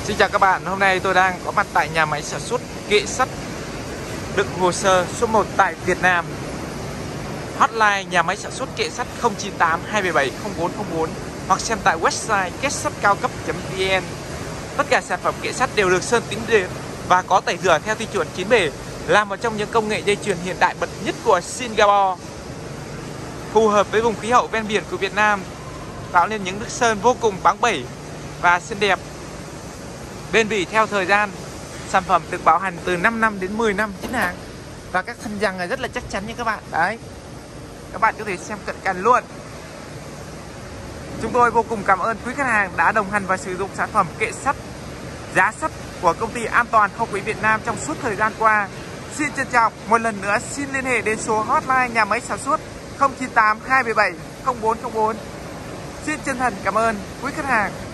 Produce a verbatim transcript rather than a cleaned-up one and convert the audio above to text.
Xin chào các bạn, hôm nay tôi đang có mặt tại nhà máy sản xuất kệ sắt đựng hồ sơ số một tại Việt Nam. Hotline nhà máy sản xuất kệ sắt không chín tám hai bảy bảy không bốn không bốn hoặc xem tại website két sắt cao cấp chấm vn. Tất cả sản phẩm kệ sắt đều được sơn tĩnh điện và có tẩy rửa theo tiêu chuẩn chín bề, là một trong những công nghệ dây chuyền hiện đại bậc nhất của Singapore, phù hợp với vùng khí hậu ven biển của Việt Nam, tạo nên những nước sơn vô cùng bóng bẩy và xinh đẹp, bền bỉ theo thời gian. Sản phẩm được bảo hành từ năm năm đến mười năm chính hãng và các thân răng là rất là chắc chắn nha các bạn. Đấy, các bạn có thể xem cận cảnh luôn. Chúng tôi vô cùng cảm ơn quý khách hàng đã đồng hành và sử dụng sản phẩm kệ sắt giá sắt của công ty An Toàn Không Khí Việt Nam trong suốt thời gian qua. Xin trân trọng một lần nữa xin liên hệ đến số hotline nhà máy sản xuất không chín tám hai bảy bảy không bốn không bốn. Xin chân thành cảm ơn quý khách hàng.